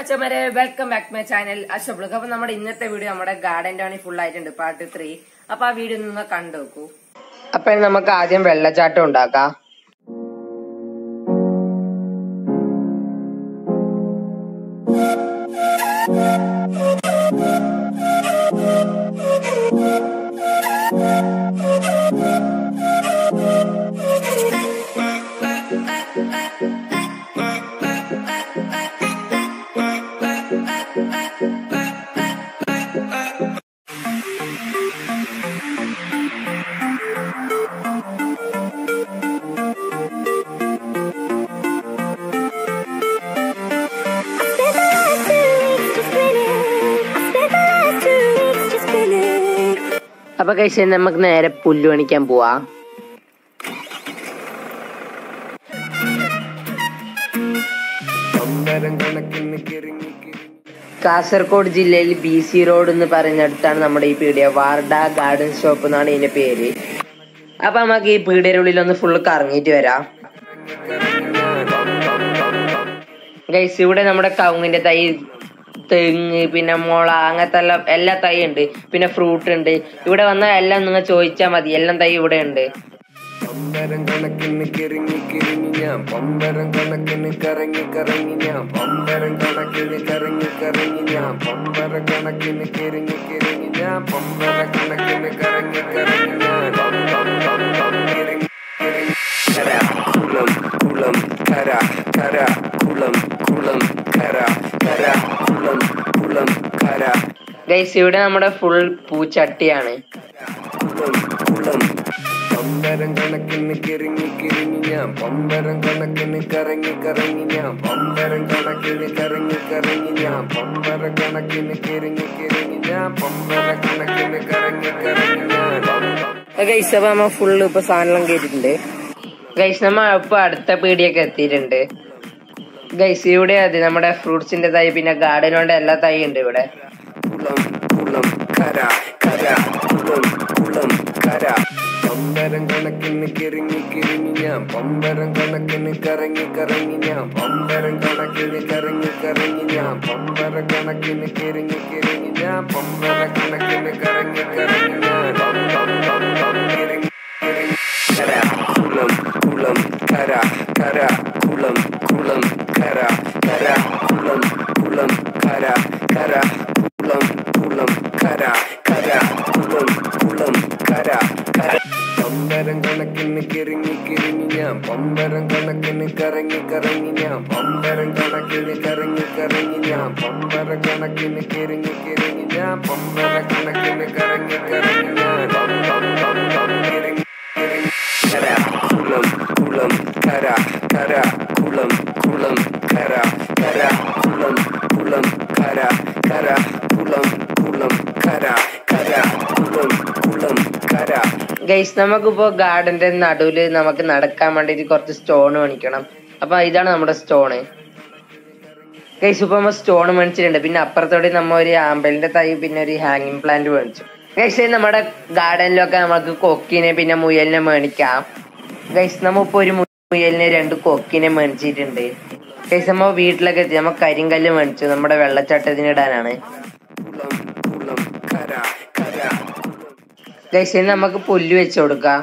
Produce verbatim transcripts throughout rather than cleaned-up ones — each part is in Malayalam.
അച്ഛന്മാരെ welcome back to my channel Ashok. അപ്പൊ നമ്മുടെ ഇന്നത്തെ വീഡിയോ നമ്മുടെ ഗാർഡൻ ടൗണിൽ ഫുൾ ആയിട്ടുണ്ട്, പാർട്ട് ത്രീ. അപ്പൊ ആ വീഡിയോ ഒന്ന് കണ്ടു നോക്കൂ. അപ്പൊ നമുക്ക് ആദ്യം വെള്ളച്ചാട്ടം ഉണ്ടാക്കാം. അപ്പൊ കഴിച്ച് നമുക്ക് നേരെ പുല്ല് പണിക്കാൻ പോവാ. കാസർഗോഡ് ജില്ലയിൽ ബി സി റോഡ് എന്ന് പറയുന്നിടത്താണ് നമ്മുടെ ഈ പീടിയ. വാർഡ ഗാർഡൻ ഷോപ്പ് എന്നാണ് ഇതിന്റെ പേര്. അപ്പൊ നമുക്ക് ഈ പീടിയുടെ ഉള്ളിൽ ഒന്ന് ഫുള്ള് കറങ്ങിയിട്ട് വരാം. ഗൈസ്, ഇവിടെ നമ്മുടെ കവുങ്ങിന്റെ തൈ, തെങ്ങ്, പിന്നെ മുള, അങ്ങനത്തെ എല്ലാം എല്ലാ തൈ ഉണ്ട്. പിന്നെ ഫ്രൂട്ട് ഉണ്ട്. ഇവിടെ വന്നാൽ എല്ലാം നിങ്ങൾ ചോദിച്ചാൽ മതി, എല്ലാം തൈ ഇവിടെ ഉണ്ട്. പമ്പരം കണക്കിന് കിറങ്ങി കിറങ്ങി ഞാൻ പമ്പരം കണക്കിന് കറങ്ങി കറങ്ങി ഞാൻ പമ്പരം കണക്കിന് കറങ്ങി കറങ്ങി ഞാൻ പമ്പര കണക്കിന് കിറങ്ങി കിറങ്ങി ഞാൻ പമ്പര കണക്കിന് കറങ്ങി കറങ്ങി ഞാൻ കിറങ്ങി കിറങ്ങി കര കുളം കുളം കര കര കുളം കുളം കര കര കുളം കുളം കര. ഗൈസ്, ഇവിടെ നമ്മുടെ ഫുൾ പൂച്ചട്ടിയാണ്. കുളം കുളം പമ്പരം കണക്കിന് കിറങ്ങി കിറങ്ങി ഞാൻ പമ്പരം കണക്കിന് കറങ്ങി കറങ്ങി ഞാൻ പമ്പരം കണക്കിന് കറങ്ങി കറങ്ങി ഞാൻ പമ്പര കണക്കിന് കിറങ്ങി കിറങ്ങി ഞാൻ പമ്പര കണക്കിന് കറങ്ങി കറങ്ങി ഞാൻ. ഗൈസ്, അപ്പൊ നമ്മ ഫുള്ള് ഇപ്പൊ സാധനം കേട്ടിട്ടുണ്ട്. ഗൈസ്, നമ്മ ഇപ്പൊ അടുത്ത പീടിയൊക്കെ എത്തിയിട്ടുണ്ട്. ഗൈസ്, ഇവിടെ അതെ നമ്മുടെ ഫ്രൂട്ട്സിന്റെ തൈ, പിന്നെ ഗാർഡനോണ്ട് എല്ലാ തൈ ഉണ്ട് ഇവിടെ. കുളം കുളം കര കര കുളം കുളം കര പമ്പരം കണക്കിന് കിറങ്ങി കിറങ്ങി ഞാൻ പമ്പരം കണക്കിന് കറങ്ങി കറങ്ങി ഞാൻ പമ്പരം കണക്കിന് കറങ്ങി കറങ്ങി ഞാൻ പമ്പര കണക്കിന് കിറങ്ങി കിറങ്ങി ഞാൻ പമ്പര കണക്കിന് കറങ്ങി കറങ്ങി ഞാൻ കിറങ്ങി കിറങ്ങി കര കുളം കുളം കര കര കുളം കുളം കര കര കുളം കുളം കര കര കുളം കുളം കര കര കുളം കുളം കര കര പമ്പരം കണക്കിന് കിറങ്ങി കിറങ്ങി ഞാൻ പമ്പരം കണക്കിന് കറങ്ങി കറങ്ങി ഞാൻ പമ്പരം കണക്കിന് കറങ്ങി കറങ്ങി ഞാൻ പമ്പര കണക്കിന് കിറങ്ങി കിറങ്ങി ഞാൻ പമ്പര കണക്കിന് കറങ്ങി കറങ്ങി ഞാൻ കിറങ്ങി കിറങ്ങി കര കുളം കുളം കര കര കുളം കുളം കര കര കുളം കുളം കര കര കുളം കുളം കര കര കുളം കുളം കര. ഗൈസ്, നമുക്കിപ്പോ ഗാർഡന്റെ നടുവില് നമുക്ക് നടക്കാൻ വേണ്ടിട്ട് കുറച്ച് സ്റ്റോൺ മേടിക്കണം. അപ്പൊ ഇതാണ് നമ്മുടെ സ്റ്റോണ്. ഗൈസ്, ഇപ്പൊ നമ്മൾ സ്റ്റോൺ മേടിച്ചിട്ടുണ്ട്. പിന്നെ അപ്പുറത്തോടെ നമ്മ ഒരു ആമ്പലിന്റെ തൈ, പിന്നെ ഒരു ഹാങ്ങിങ് പ്ലാന്റ് മേടിച്ചു. ഗൈസ്, നമ്മുടെ ഗാർഡനിലൊക്കെ നമുക്ക് കൊക്കിനെ പിന്നെ മുയലിനെ മേടിക്കാം. ഗൈസ്, നമ്മ ഇപ്പൊ ഒരു മുയലിനെ രണ്ട് കൊക്കിനെ മേടിച്ചിട്ടുണ്ട്. ഗൈസ്, നമ്മ വീട്ടിലൊക്കെ എത്തി. നമ്മ കരിങ്കല്ല് മേടിച്ചു, നമ്മുടെ വെള്ളച്ചാട്ടത്തിന് ഇടാനാണ്. ഗൈസ്, നമുക്ക് പുല്ല് വെച്ച് കൊടുക്കാം.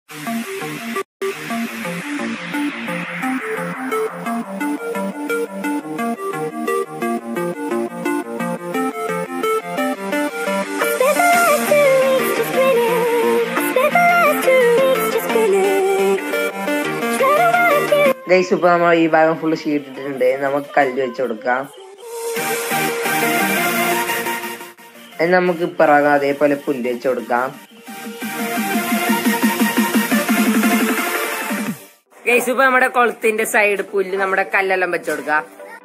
ഗൈസ്, ഇപ്പൊ നമ്മൾ ഈ ഭാഗം ഫുള്ള് ഷീറ്റ് ഇട്ടിട്ടുണ്ട്. നമുക്ക് കല്ല് വെച്ച് കൊടുക്കാം. നമുക്ക് ഇപ്പറങ്ങാം അതേപോലെ പുല്ല് വെച്ച് കൊടുക്കാം. ഗൈസ്, ഇപ്പൊ നമ്മുടെ കുളത്തിന്റെ സൈഡ് പുല്ല് നമ്മുടെ കല്ലെല്ലാം വെച്ച് കൊടുക്കാം.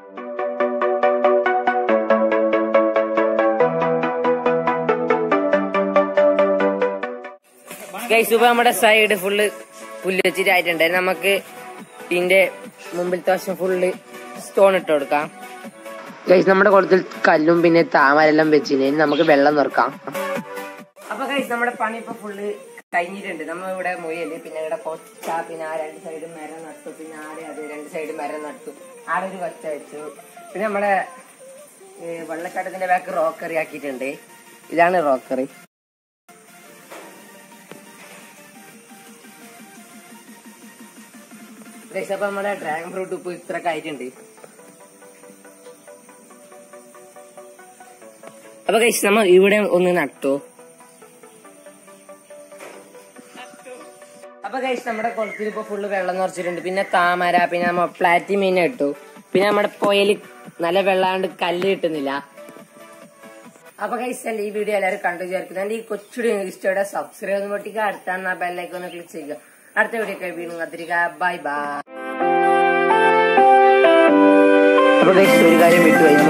ഗൈസ്, ഇപ്പൊ നമ്മുടെ സൈഡ് ഫുള്ള് പുല്ല് വെച്ചിട്ടായിട്ടുണ്ട്. നമുക്ക് ഇതിന്റെ മുമ്പിലത്തെ വശം ഫുള്ള് സ്റ്റോൺ ഇട്ട് കൊടുക്കാം. ഗൈസ്, നമ്മുടെ കുളത്തിൽ കല്ലും പിന്നെ താമരെല്ലാം വെച്ചിന്. നമുക്ക് വെള്ളം നിറക്കാം. അപ്പൊ ഗൈസ്, നമ്മുടെ പണി ഇപ്പൊ ഫുള്ള് കഴിഞ്ഞിട്ടുണ്ട്. നമ്മൾ ഇവിടെ മുയല്, പിന്നെ ഇവിടെ കൊച്ച, പിന്നെ ആ രണ്ട് സൈഡും മരം നട്ടു, പിന്നെ ആടെ അത് രണ്ട് സൈഡും മരം നട്ടു, ആടെ ഒരു കൊച്ച വെച്ചു, പിന്നെ നമ്മുടെ വെള്ളച്ചാട്ടത്തിന്റെ ബാക്ക് റോക്കറി ആക്കിയിട്ടുണ്ട്. ഇതാണ് റോക്കറി. അപ്പൊ നമ്മുടെ ഡ്രാഗൺ ഫ്രൂട്ട് ഇപ്പൊ ഇത്ര ആയിട്ടുണ്ട്. അപ്പൊ കഴിച്ച് നമ്മ ഇവിടെ ഒന്ന് നട്ടു. അപ്പൊ കഴിച്ച് നമ്മുടെ കുളത്തിൽ ഇപ്പൊ ഫുള്ള് വെള്ളം നിറച്ചിട്ടുണ്ട്. പിന്നെ താമര, പിന്നെ നമ്മ പ്ലാറ്റി മീൻ ഇട്ടു. പിന്നെ നമ്മുടെ പുഴയിൽ നല്ല വെള്ളാണ്ട് കല്ല് കിട്ടുന്നില്ല. അപ്പൊ കഴിച്ച് ഈ വീഡിയോ എല്ലാവരും കണ്ടു ചേർക്കുന്നുണ്ട്. ഈ കൊച്ചുകൂടി ഇഷ്ടയുടെ സബ്സ്ക്രൈബ് ഒന്ന് പൊട്ടിക്കുക. അടുത്താണ് ബെല്ലൈക്കൺ ഒന്ന് ക്ലിക്ക് ചെയ്യുക. അടുത്ത വീഡിയോ ഒക്കെ വീണ്ടും കത്തിരിക്കുക. Bye bye. അപ്പൊ കഴിച്ച് ഒരു കാര്യം വിട്ടുപോയി.